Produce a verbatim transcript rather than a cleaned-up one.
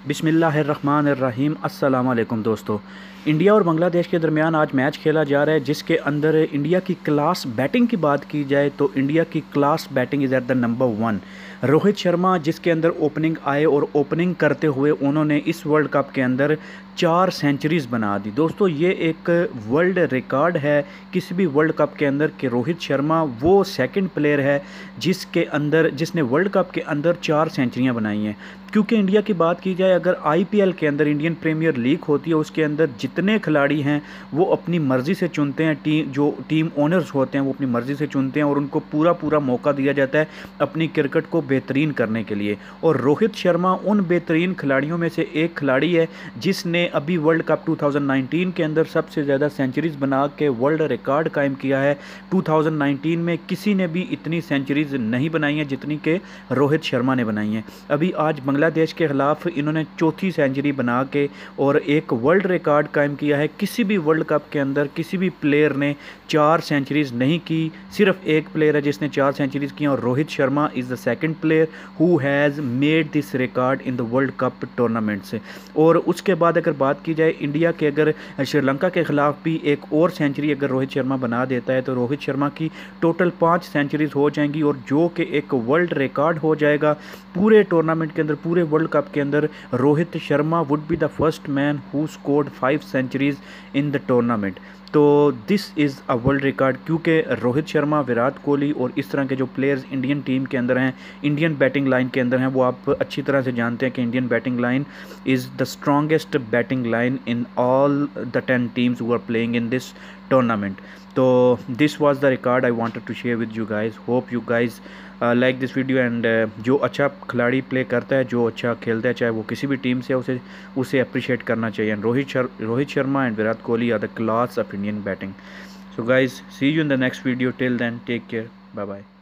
बिस्मिल्लाहिर्रहमानिर्रहीम। अस्सलाम वालेकुम दोस्तों। इंडिया और बांग्लादेश के दरमियान आज मैच खेला जा रहा है, जिसके अंदर इंडिया की क्लास बैटिंग की बात की जाए तो इंडिया की class batting is at the number one. Rohit Sharma जिसके अंदर ओपनिंग आए और ओपनिंग करते हुए उन्होंने इस वर्ल्ड कप के अंदर चार सेंचुरीज़ बना दी। दोस्तों ये एक वर्ल्ड रिकॉर्ड है किसी भी वर्ल्ड कप के अंदर कि रोहित शर्मा वो सेकंड प्लेयर है जिसके अंदर जिसने वर्ल्ड कप के अंदर चार सेंचुरियां बनाई हैं। क्योंकि इंडिया की बात की जाए, अगर आईपीएल के अंदर इंडियन प्रीमियर लीग होती है उसके अंदर जितने खिलाड़ी हैं वो अपनी मर्ज़ी से चुनते हैं। टीम जो टीम ओनर्स होते हैं वो अपनी मर्ज़ी से चुनते हैं और उनको पूरा पूरा मौका दिया जाता है अपनी क्रिकेट को बेहतरीन करने के लिए। और रोहित शर्मा उन बेहतरीन खिलाड़ियों में से एक खिलाड़ी है जिसने अभी वर्ल्ड कप दो हज़ार उन्नीस के अंदर सबसे ज़्यादा सेंचुरीज़ बना के वर्ल्ड रिकॉर्ड कायम किया है। दो हज़ार उन्नीस में किसी ने भी इतनी सेंचुरीज़ नहीं बनाई हैं जितनी के रोहित शर्मा ने बनाई हैं। अभी आज बांग्लादेश के ख़िलाफ़ इन्होंने चौथी सेंचुरी बना के और एक वर्ल्ड रिकॉर्ड कायम किया है। किसी भी वर्ल्ड कप के अंदर किसी भी प्लेयर ने चार सेंचुरीज़ नहीं की, सिर्फ एक प्लेयर है जिसने चार सेंचुरीज़ की और Rohit Sharma is the second player who has made this record in the world cup tournaments. और उसके बाद अगर बात की जाए इंडिया के, अगर श्रीलंका के ख़िलाफ़ भी एक और सेंचुरी अगर रोहित शर्मा बना देता है तो रोहित शर्मा की टोटल पाँच सेंचुरीज़ हो जाएंगी और जो कि एक वर्ल्ड रिकॉर्ड हो जाएगा पूरे टूर्नामेंट के अंदर, पूरे वर्ल्ड कप के अंदर। Rohit Sharma would be the first man who scored five centuries in the tournament. तो this is a world record, क्योंकि रोहित शर्मा, विराट कोहली और इस तरह के जो प्लेयर्स इंडियन टीम के अंदर हैं, इंडियन बैटिंग लाइन के अंदर हैं, वो आप अच्छी तरह से जानते हैं कि Indian batting line is the strongest batting line in all the ten teams who are playing in this tournament. तो this was the record I wanted to share with you guys. Hope you guys like this video and जो अच्छा खिलाड़ी play करता है, जो अच्छा खेलता है, चाहे वो किसी भी टीम से, उसे उसे अप्रिशिएट करना चाहिए। And Rohit Shar, Rohit Sharma and Virat Kohli are the class of Indian batting. So guys, see you in the next video. Till then, take care, bye bye.